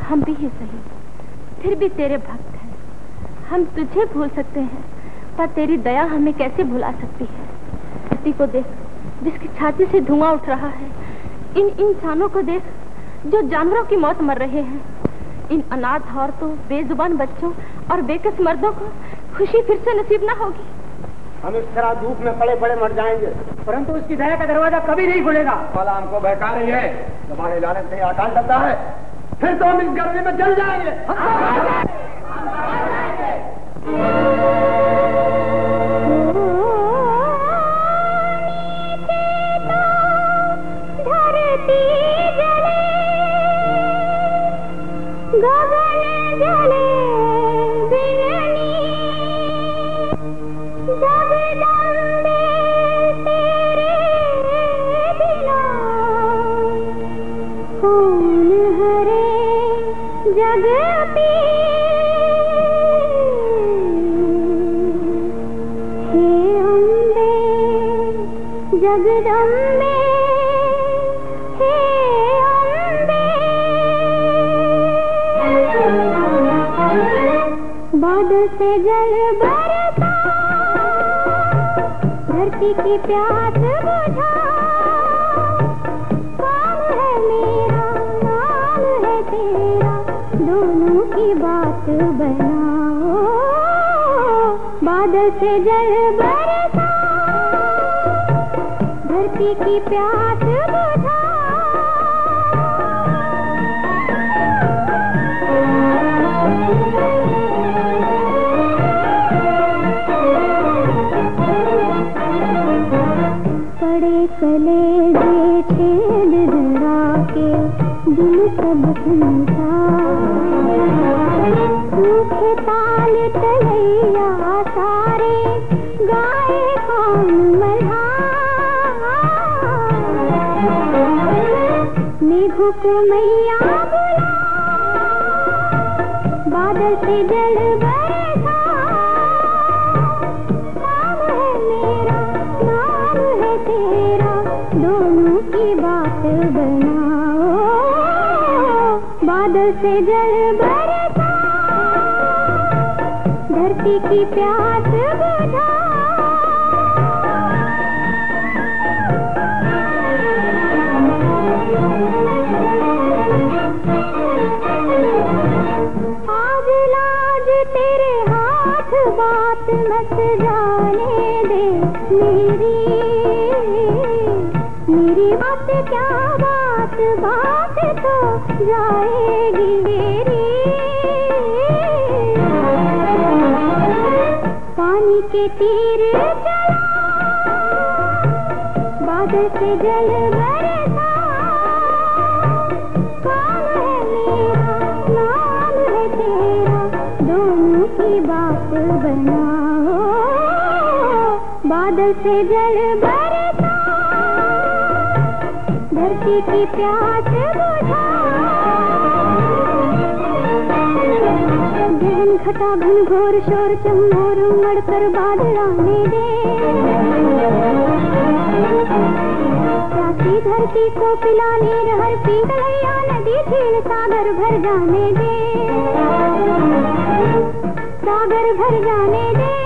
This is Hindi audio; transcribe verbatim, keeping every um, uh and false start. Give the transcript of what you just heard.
हम भी ही सही, फिर भी तेरे भक्त हैं। हम तुझे भूल सकते हैं, पर तेरी दया हमें कैसे भुला सकती है। धरती को देख, जिसकी छाती से धुआं उठ रहा है। इन इंसानों को देख, जो जानवरों की मौत मर रहे हैं। इन अनाथ औरतों, बेजुबान बच्चों और बेकस मर्दों को खुशी फिर से नसीब ना होगी। हम इस तरह धूप में पड़े पड़े मर जाएंगे, परंतु उसकी दया का दरवाजा कभी नहीं खुलेगा। वाला हमको बहका रही है, तुम्हारे लानत से आकाश डरता है, फिर तो हम इस गर्मी में जल जाएंगे। गगन जले बिरनी, जगदम्बे तेरे बिना कौन हरे जग पे। हे अम्बे जगदम्बे, बादल से जल बरसा, धरती की प्यास बुझा। काम है मेरा, नाम है तेरा, दोनों की बात बनाओ। बादल से जल बरसा, धरती की प्यास बुझा। कलेजे छेद धरा के दिल सब सुनता, सूखे ताल तलैया सारे गाए कौन मल्हा। मेघों को मैया बुला, बादल से जल बरसा। नाम है मेरा, नाम है तेरा, दोनों की बात बनाओ। बादल से जल बरसा, धरती की प्यास बुझा। आज लाज तेरे हाथ बात मत जाने दे मेरी, मेरी बात क्या बात, बात तो जाएगी मेरी। पानी के तीर चला, बादल से जल बरसा। काम है मेरा, नाम है तेरा, दोनों की बात बनाओ। बादल से जल बरसा, धरती की प्यास बुझा। गहन घटा घन घोर शोर चमोर उमड़ कर बादल आने दे। प्यासी धरती को पिलाने रहर पी गया, नदी झील सागर भर जाने दे, सागर भर जाने दे।